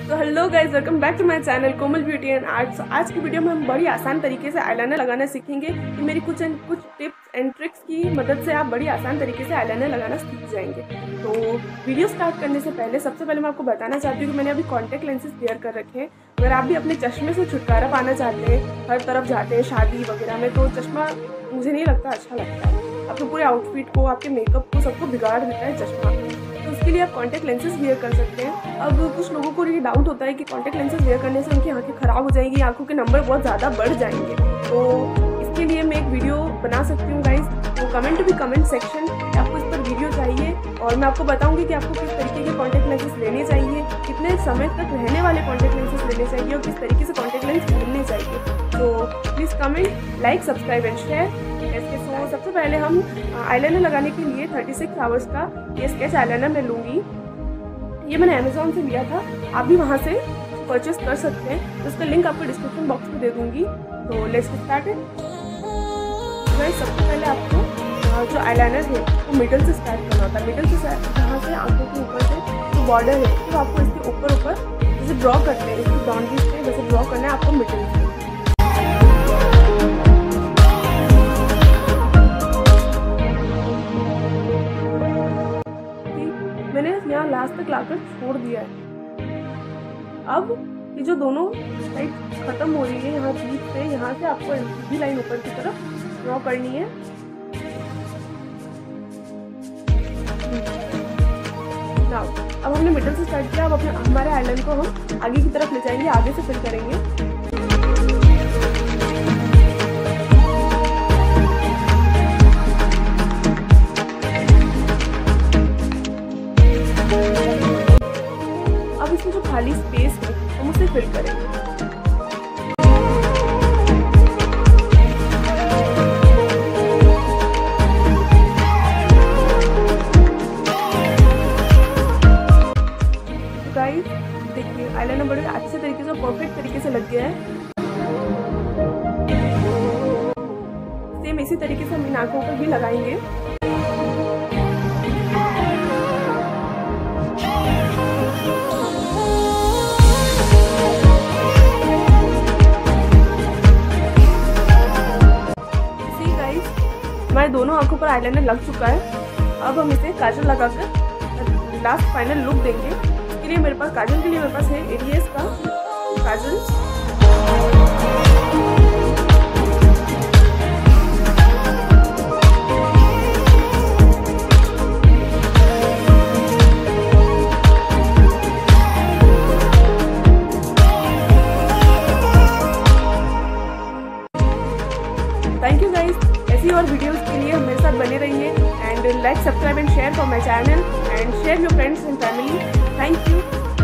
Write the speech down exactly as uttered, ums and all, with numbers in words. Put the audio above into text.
तो hello guys, welcome back to my channel Komal beauty and art. आज की video में हम बड़ी आसान तरीके से आईलाइनर लगाना सीखेंगे। कि मेरी कुछ एंड कुछ टिप्स एंड ट्रिक्स की मदद से आप बड़ी आसान तरीके से आईलाइनर लगाना सीख जाएंगे। तो वीडियो स्टार्ट करने से पहले सबसे पहले मैं आपको बताना चाहती हूँ कि मैंने अभी कॉन्टैक्ट लेंसेज वेयर कर रखे हैं। अगर आप भी अपने चश्मे से छुटकारा पाना चाहते हैं, हर तरफ जाते हैं शादी वगैरह में, तो चश्मा मुझे नहीं लगता अच्छा लगता है। आपके पूरे आउटफिट को, आपके मेकअप को, सबको बिगाड़ देता है चश्मा। तो उसके लिए आप कॉन्टैक्ट लेंसेज वेयर कर सकते हैं। अब कुछ लोगों को ये डाउट होता है कि कॉन्टैक्ट लेंसेज वेयर करने से उनकी आंखें ख़राब हो जाएंगी, आंखों के नंबर बहुत ज़्यादा बढ़ जाएंगे। तो इसके लिए मैं एक वीडियो बना सकती हूँ गाइज। तो कमेंट भी कमेंट सेक्शन कि आपको इस पर वीडियो चाहिए और मैं आपको बताऊँगी कि आपको किस तरीके के कॉन्टैक्ट लेंसेज लेने चाहिए, कितने समय तक रहने वाले कॉन्टैक्ट लेंसेज लेने चाहिए और किस तरीके से कॉन्टैक्ट लेंस लेने चाहिए। तो please comment, like, subscribe and share. इसके सो सबसे पहले हम आईलाइनर लगाने के लिए छत्तीस आवर्स का ये स्केच आईलाइनर मैं लूँगी। ये मैंने अमेज़ॉन से लिया था, आप भी वहाँ से परचेस कर सकते हैं। तो उसका लिंक आपको डिस्क्रिप्शन बॉक्स में दे दूँगी। तो लेट्स गेट स्टार्टेड। सबसे पहले आपको जो आईलाइनर है वो मिडल से स्टार्ट करना होता है। मिडल से जहाँ से आंखों के ऊपर से जो बॉर्डर है तो आपको इसके ऊपर ऊपर जैसे ड्रॉ करते हैं, इसकी बाउंड्रीज पे वैसे ड्रॉ करना है आपको मिडल से। मैंने यहाँ लास्ट तक लाकर छोड़ दिया है। अब ये जो दोनों साइड खत्म हो रही है, यहाँ बीच से यहाँ से आपको सीधी लाइन ऊपर की तरफ ड्रॉ करनी है। नाउ अब हमने मिडल से स्टार्ट किया। अब अपने हमारे आईलाइनर को हम आगे की तरफ ले जाएंगे, आगे से फिल करेंगे। अब इसमें जो खाली स्पेस है हम उसे फिल करेंगे। तो गाइस देखिए, आईलाइनर बड़े अच्छे तरीके से, परफेक्ट तरीके से लग गया है। सेम इसी तरीके से हम इन आंखों पर भी लगाएंगे। हमारे दोनों आंखों पर आईलाइनर लग चुका है। अब हम इसे काजल लगाकर लास्ट फाइनल लुक देंगे। इसके लिए मेरे पास काजल के लिए मेरे पास है एडीएस का काजल। Thank you guys. ऐसी और वीडियोस के लिए मेरे साथ बने रहिए and like, subscribe and share for my channel and share your friends and family. Thank you.